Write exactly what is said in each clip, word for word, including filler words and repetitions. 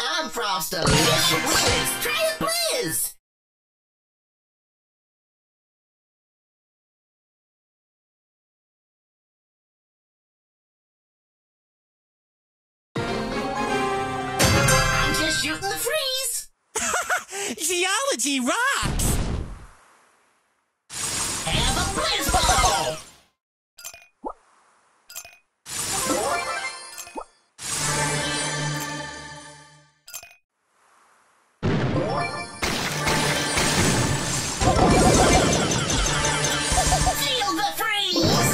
I'm Frostalicious. Try it, please. I'm just shooting the freeze. Geology rocks! Have a blizz ball. Feel the freeze.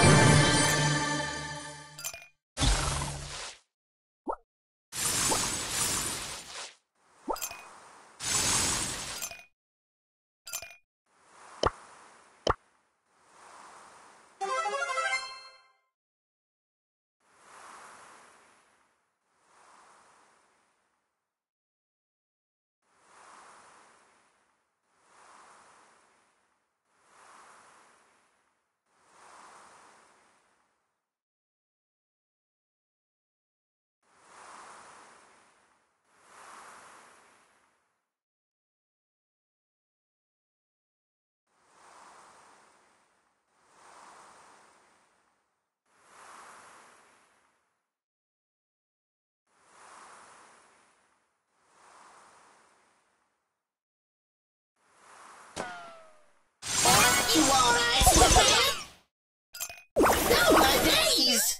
You want ice with that? Oh, my days!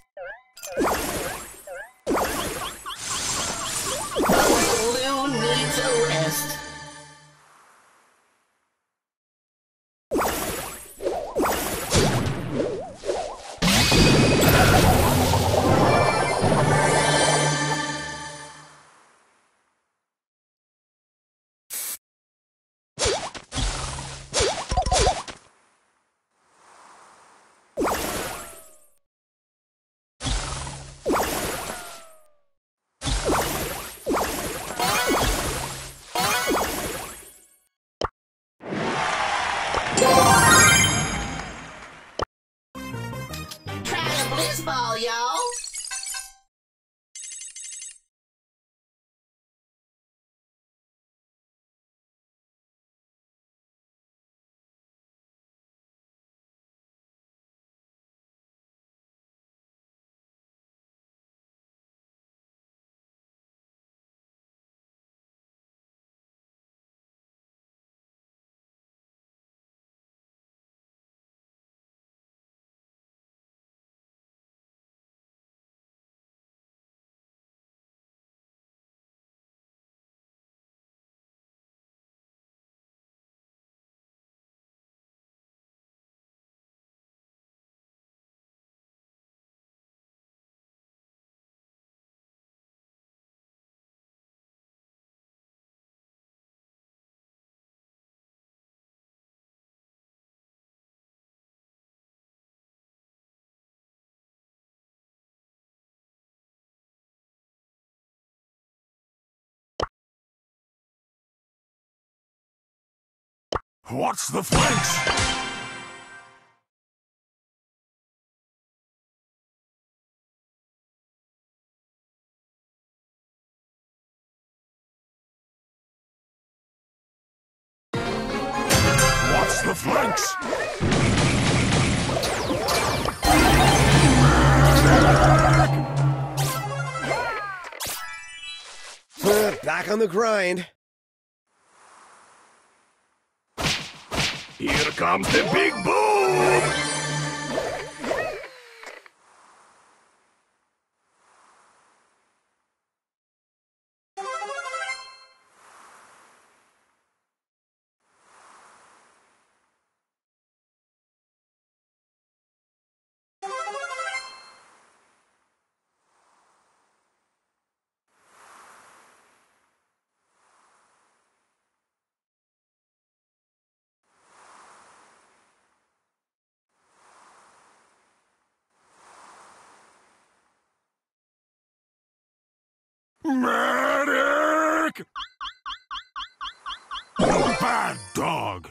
The balloon needs a rest. Try a blizz ball, y'all. What's the flinch? What's the flinch? Back on the grind. Here comes the big boom! Medic! Bad dog!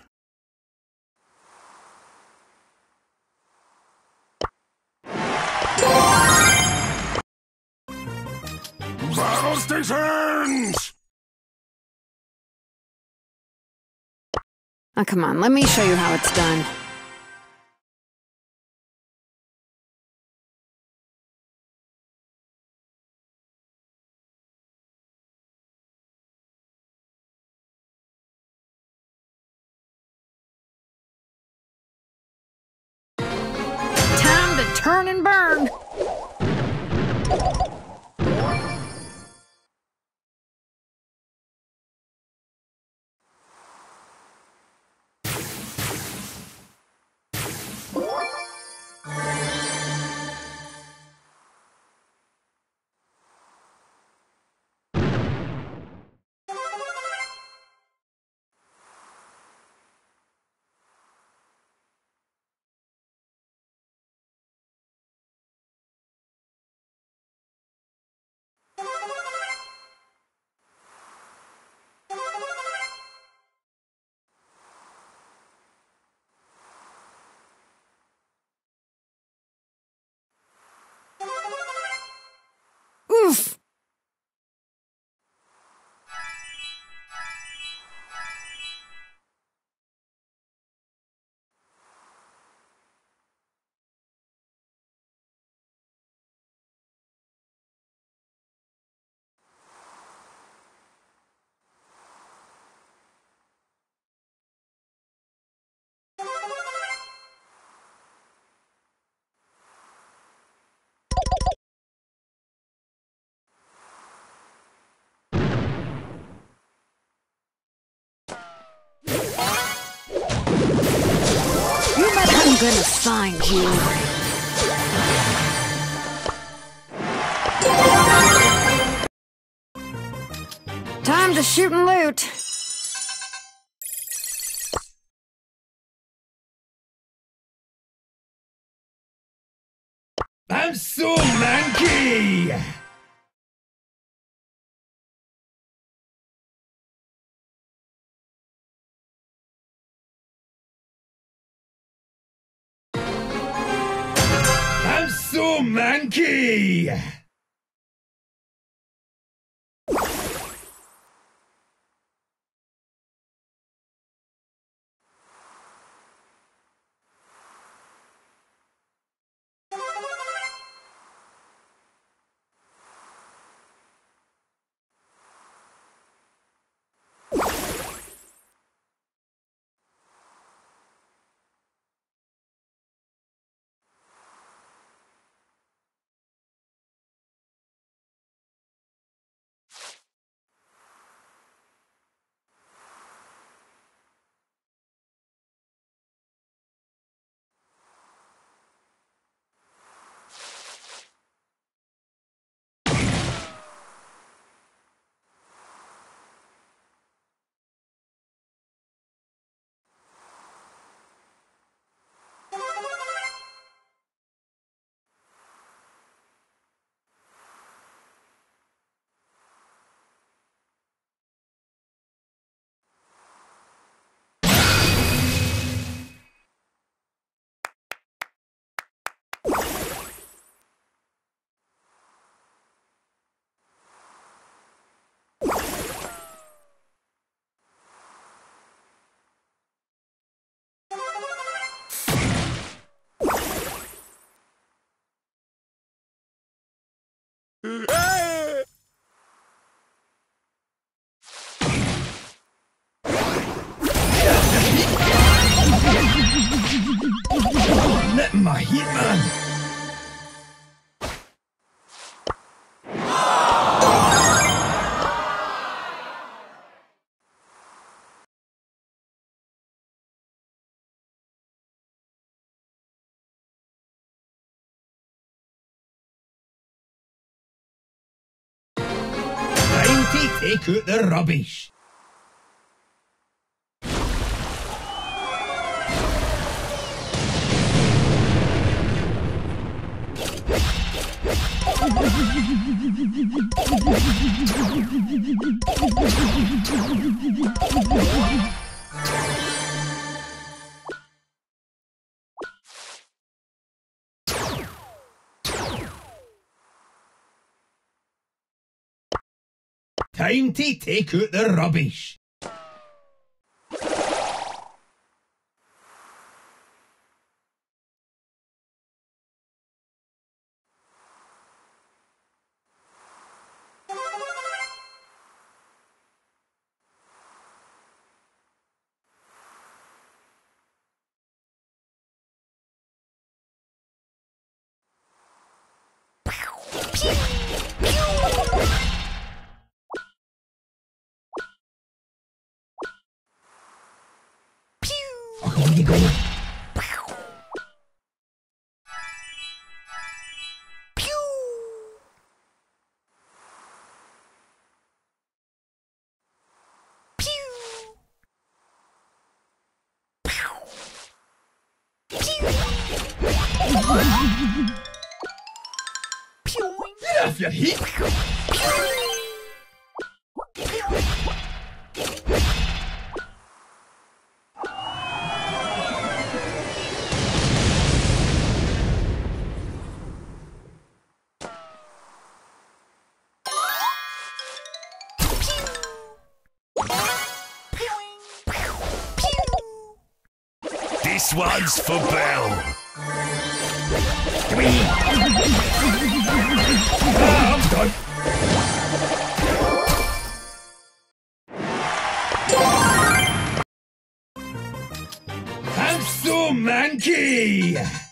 Battle All stations! Oh, come on, let me show you how it's done. Time to turn and burn! Oof! I'm gonna find you. Time to shoot and loot. I'm so manky! I'm so manky! Let my hitman! Time to take out the rubbish. Time to take out the rubbish. Oh, you go. Get off your heat! This one's for Belle. Ah, I'm done. I'm so manky!